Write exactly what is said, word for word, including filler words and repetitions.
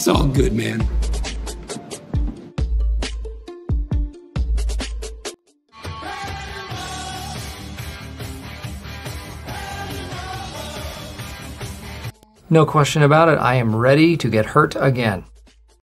It's all good, man. No question about it, I am ready to get hurt again.